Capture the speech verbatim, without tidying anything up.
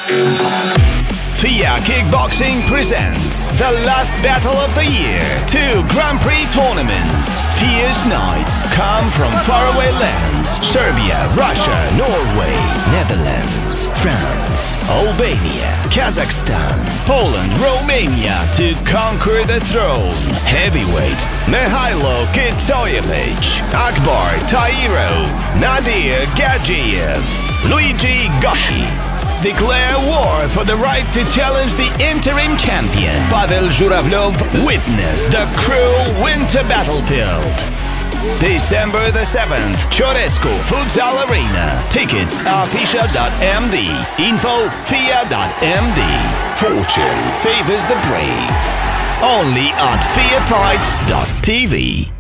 FIA Kickboxing presents the last battle of the year. Two Grand Prix tournaments. Fierce knights come from faraway lands. Serbia, Russia, Norway, Netherlands, France, Albania, Kazakhstan, Poland, Romania to conquer the throne. Heavyweights Mihailo Kitsoyevic, Akbar Tairov, Nadir Gadzhiev, Luigi Goshi declare war for the right to challenge the interim champion. Pavel Zhuravlov witness the cruel winter battlefield. December the seventh, Chorescu Futsal Arena. Tickets official dot m d. Info fia dot m d. Fortune favors the brave. Only at fia fights dot t v.